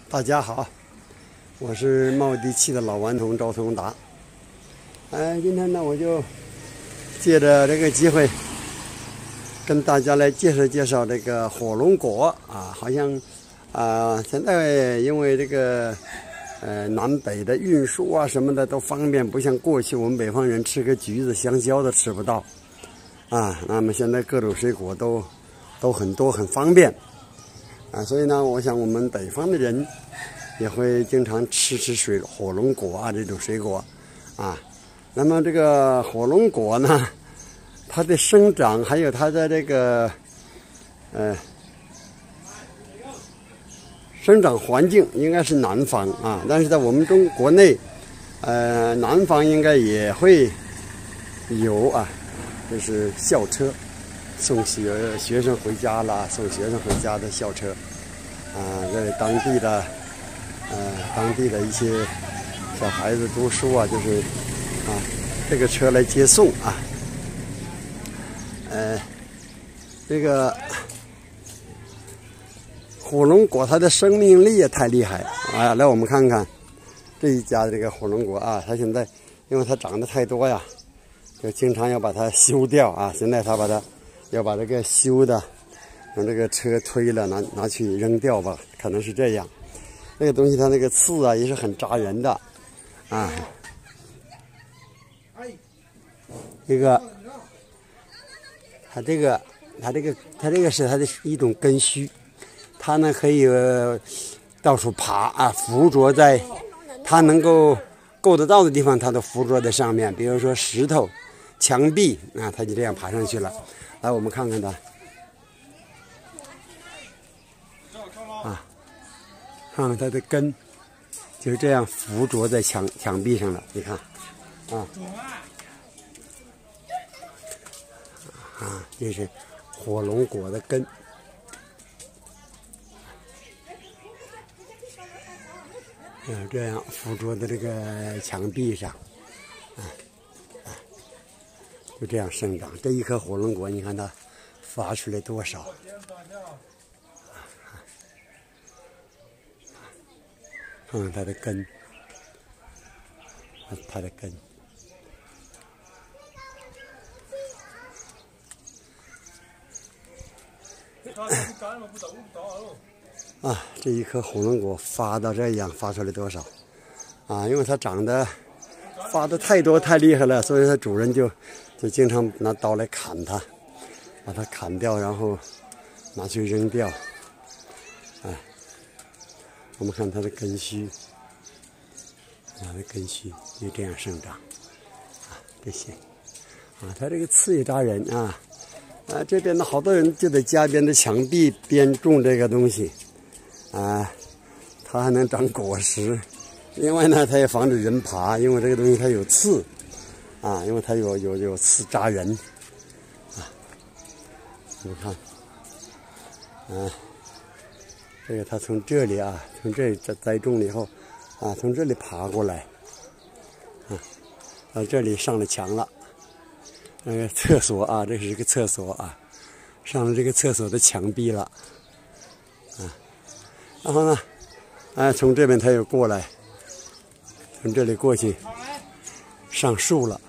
大家好，我是茂地气的老顽童赵同达。今天呢，我就借着这个机会，跟大家来介绍这个火龙果啊。好像现在因为这个南北的运输啊什么的都方便，不像过去我们北方人吃个橘子、香蕉都吃不到啊。那么现在各种水果都很多，很方便。所以呢，我想我们北方的人也会经常吃火龙果啊这种水果啊。那么这个火龙果呢，它的生长还有它的这个生长环境应该是南方啊，但是在我们国内南方应该也会有啊，就是校车。送学生回家啦，送学生回家的校车，在当地的一些小孩子读书啊，就是这个车来接送啊。这个火龙果它的生命力也太厉害了来我们看看这一家的这个火龙果啊，它现在因为它长得太多呀，就经常要把它修掉啊。现在它要把这个修的，用这个车推了，拿去扔掉吧，可能是这样。那个东西它那个刺啊也是很扎人的啊。这个，它这个是它的一种根须，它呢可以到处爬啊，附着在它能够够得到的地方，它都附着在上面。比如说石头、墙壁啊，它就这样爬上去了。来，我们看看它看看它的根，就是这样附着在墙壁上了。你看，这是火龙果的根，这样附着在这个墙壁上，就这样生长。这一颗火龙果，你看它发出来多少？看看它的根，它的根。这一颗火龙果发到这样，发出来多少？因为它发的太多太厉害了，所以它主人就经常拿刀来砍它，把它砍掉，然后拿去扔掉。我们看它的根须，它的根须就这样生长，这些，它这个刺也扎人啊。这边的好多人就在家边的墙壁边种这个东西，它还能长果实。另外呢，它也防止人爬，因为这个东西它有刺，因为它有刺扎人，你看，这个它从这里从这里栽种了以后，从这里爬过来，到这里上了墙了。那个厕所这是一个厕所上了这个厕所的墙壁了，然后呢，从这边它又过来。从这里过去，上树了，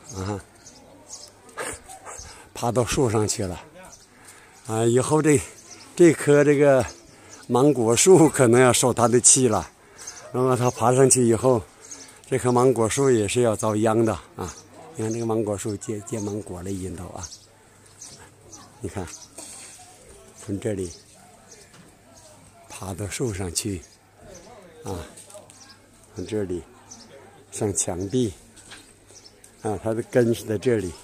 爬到树上去了，以后这棵这个芒果树可能要受它的气了。那么它爬上去以后，这棵芒果树也是要遭殃的你看这个芒果树结芒果了已经都你看，从这里爬到树上去，从这里。上墙壁，它的根是在这里，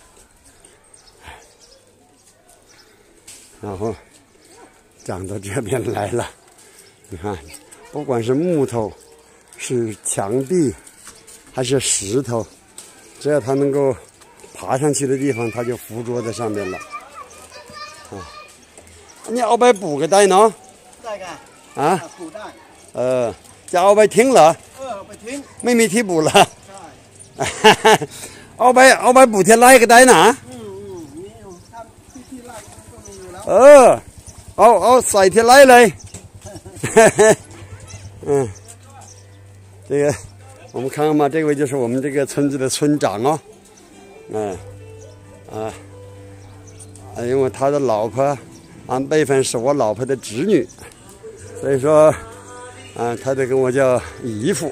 然后长到这边来了。你看，不管是木头、是墙壁，还是石头，只要它能够爬上去的地方，它就附着在上面了。你后邊補嘅低喏？低㗎。補低。就後邊停了。ไม่มีที่補ละเอาไป補ที่ไร่ก็ได้นะเอาใส่ที่ไร่เลย这个我们看看吧，这位就是我们这个村子的村长哦，因为他的老婆按辈分是我老婆的侄女，所以说，他得跟我叫姨父，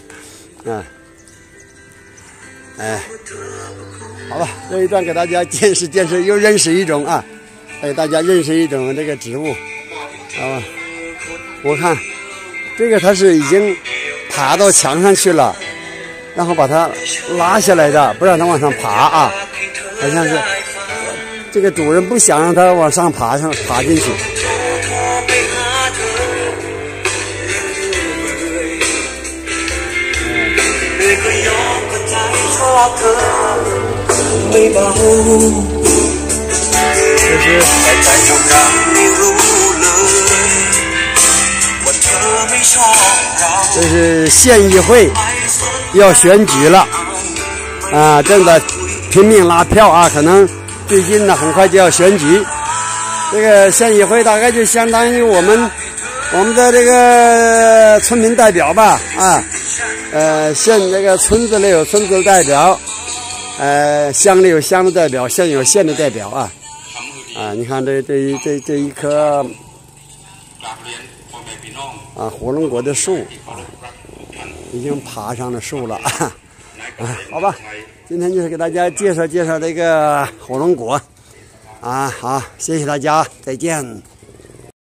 好吧，这一段给大家见识见识，又认识一种给大家认识一种这个植物，我看这个它是已经爬到墙上去了，然后把它拉下来的，不让它往上爬好像是这个主人不想让它往上爬进去。这是县议会要选举了正在拼命拉票可能最近呢很快就要选举。这个县议会大概就相当于我们的这个村民代表吧县这个村子里有村子的代表，乡里有乡的代表，县有县的代表你看这一棵火龙果的树已经爬上了树了好吧，今天就是给大家介绍这个火龙果好，谢谢大家，再见。